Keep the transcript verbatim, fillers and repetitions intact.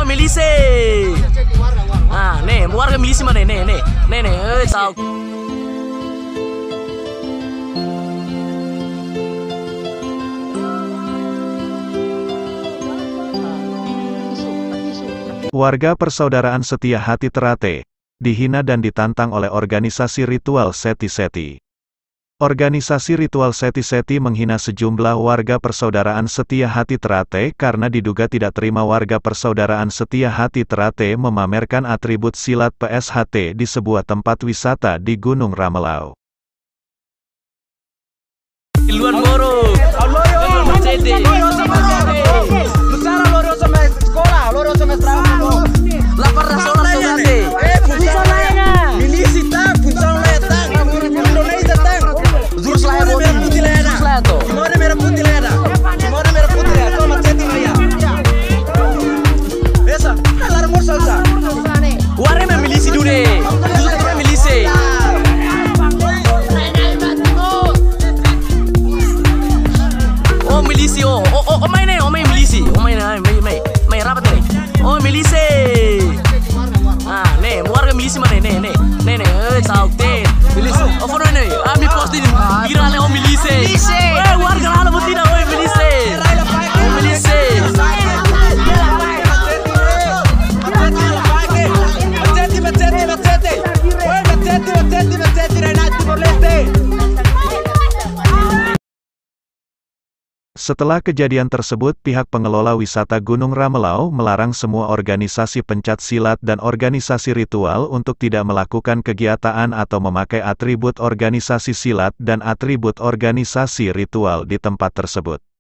Oh, milisi. Ah, nih, warga milisi mana nih, nih, nih, nih, eh, tahu. Warga persaudaraan Setia Hati Terate, dihina dan ditantang oleh organisasi ritual Seti-Seti. Organisasi ritual Seti-Seti menghina sejumlah warga persaudaraan Setia Hati Terate karena diduga tidak terima warga persaudaraan Setia Hati Terate memamerkan atribut silat P S H T di sebuah tempat wisata di Gunung Ramelau. Luan Moro, Luan Mercedes, Lusara loro sama sekolah, loro sama trabajo. lapar nasional Sogate. Eh, puncak lainnya. Milisi tang, puncak lain tang. Indonesia tang. Jurus lain Timor merah putih lain. Jurus lain tuh. Timor merah putih lain. Timor merah putih lain. Toma ceti maya. Esa, alar morsa sa. Warga memang milisi dulu. Jurus memang milisi. Oh milisi, oh, oh, oh, oh main nih, oh main milisi, oh main, main, main, main rapat nih. Oh milisi. Ah, nih, warga milisi mana nih, nih, nih, nih, eh, tahu deh. Milisi, oh foto nih, ah, mi postin, viral oh milisi. Eh, warga lalu betina, oh milisi, oh milisi. Maceti, maceti, maceti. Woi, maceti, maceti, maceti. Renat Timor Leste. Setelah kejadian tersebut, pihak pengelola wisata Gunung Ramelau melarang semua organisasi pencak silat dan organisasi ritual untuk tidak melakukan kegiatan atau memakai atribut organisasi silat dan atribut organisasi ritual di tempat tersebut.